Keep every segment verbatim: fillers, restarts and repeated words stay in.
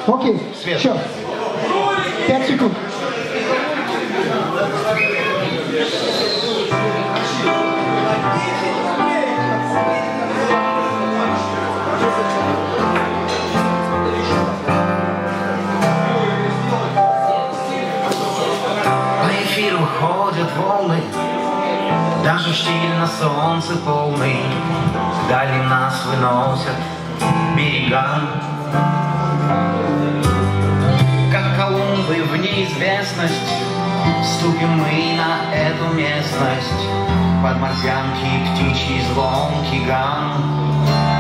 Окей, Свет. Все. Пять секунд. По эфиру ходят волны, даже штиль на солнце полный, дали нас выносят берегам. Как Колумбы в неизвестность, ступим мы на эту местность, под морзянки птичий звонкий гам.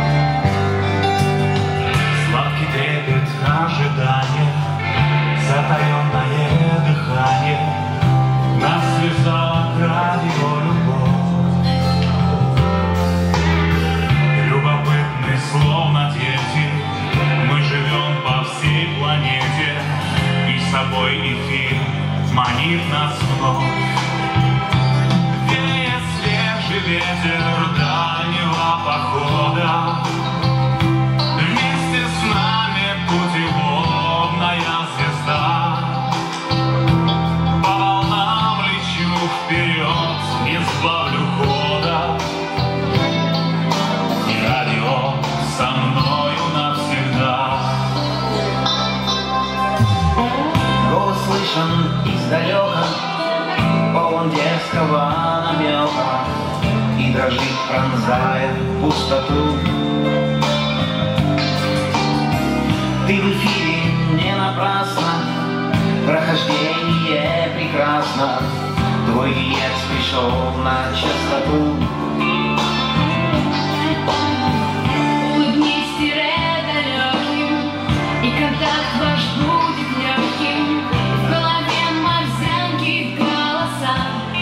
Сладкий трепет ожидания, затаенное дыхание, нас связала радио любовь. Любопытны, словно дети, мы живем по всей планете, и с собой эфир манит нас вновь. Веет свежий ветер дальнего похода, вместе с нами путеводная звезда. По волнам лечу вперед, не сбавлю хода, и радио со мною навсегда. Голос слышен издалека, полон дерзкого намека, и дрожит, пронзая пустоту. Ты в эфире не напрасно, прохождение прекрасно, твой виец пришел на частоту. Улыбнись тире далеким, и контакт ваш будет легким, в голове морзянки голоса.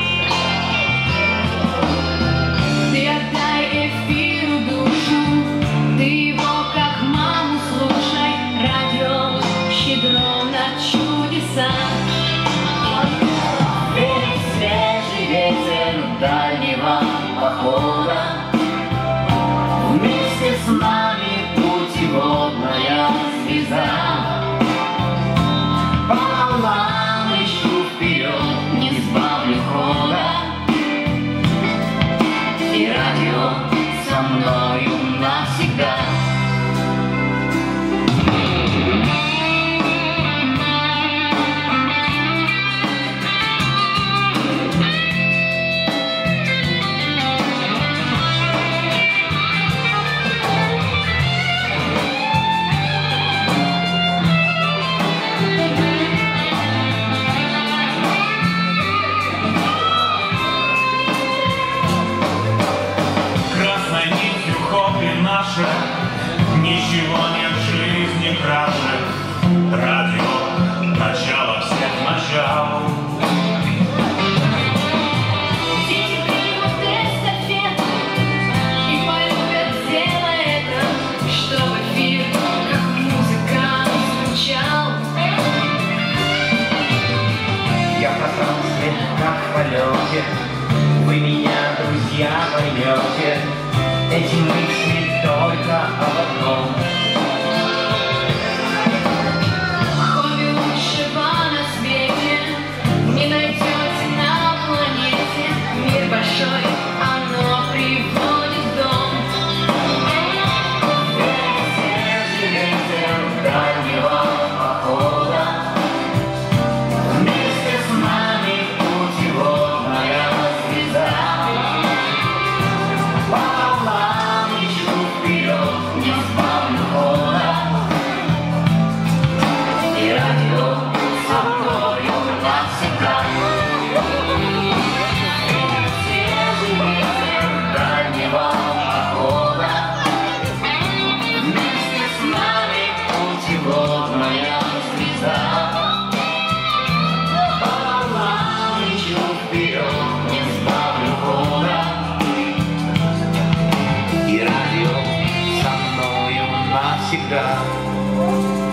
Ты отдай эфиру душу, ты его как маму слушай, радио щедро на чудеса. Веет свежий ветер дальнего похода, вместе с нами путеводная звезда. По волнам лечу вперед, не сбавлю хода, и радио со мною навсегда. Красной нитью хобби наше, ничего нет в жизни краше. Радио — начало всех начал. Дети примут эстафету и полюбят дело это, чтобы эфир как музыка звучал. Я катался как в полете, вы меня, друзья, поймете. Эти мысли только об одном. Хобби лучшего на свете не найдете на планете. Мир большой, оно приводит в дом. Свежий ветер дальнего похода, вместе с нами путеводная звезда. По волнам лечу вперед, не сбавлю хода, и радио со мною навсегда. Свежий ветер дальнего похода, вместе с нами путеводная звезда. По волнам лечу вперед, не сбавлю хода, и радио со мною навсегда.